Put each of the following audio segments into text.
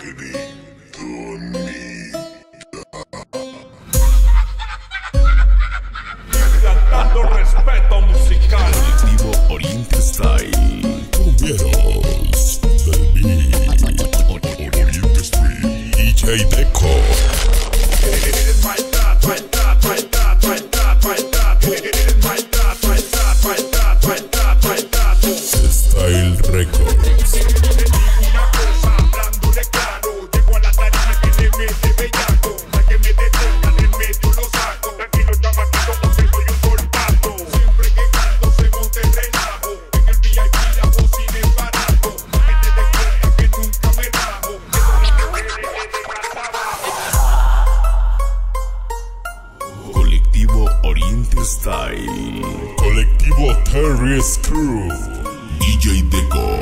Cantando respeto musical. Colectivo Oriente Style. Cumberos del beat. Oriente Street. DJ Decko. Style Records. Colectivo Oriente Style. Colectivo Terry's Crew. DJ Decko.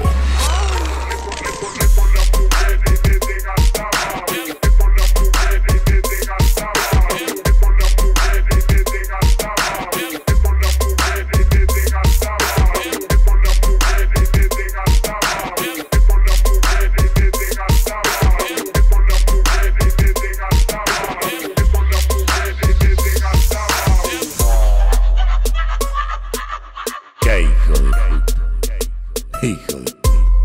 Hijo de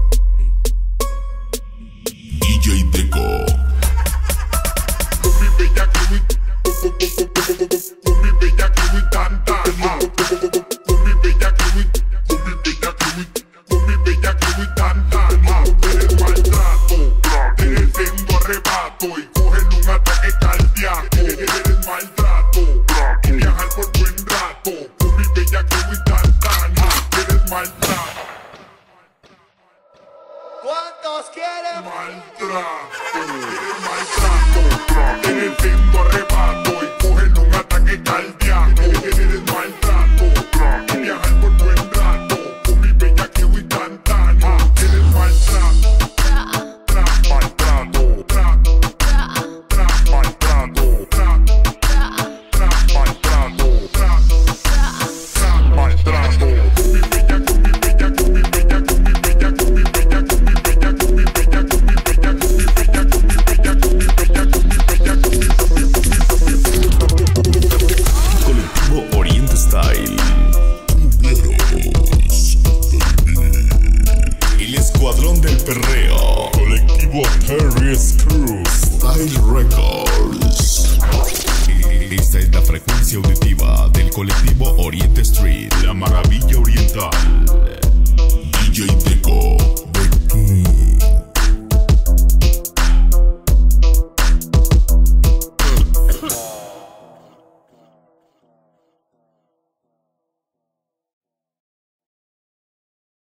DJ Decko. Con mi bella crew, con mi bella crew tanta. Con mi bella crew, con mi bella crew, con mi bella crew tanta. Eres maltrato, eres siendo arrebato y cogen un ataque cardíaco. Eres maltrato y viajar por buen rato. Con mi bella crew tanta. Eres maltrato. ¿Cuántos quieren? Maltrato, eres siendo arrebato y cogen un ataque cardíaco. Eres maltrato, y viajar por buen rato. Con mi bella que voy instantáneo. Eres maltrato, maltrato, maltrato, maltrato. Con mi bella, con mi bella, con mi bella, con mi bella, con mi bella, con mi bella, con mi bella, con mi bella, con mi bella, con mi bella, con mi bella, con mi bella, con mi Colectivo Oriente Style. El escuadrón del perreo. Colectivo Terry's Crew. Style Records. Esta es la frecuencia auditiva del colectivo Oriente Street. La maravilla oriental. DJ Decko.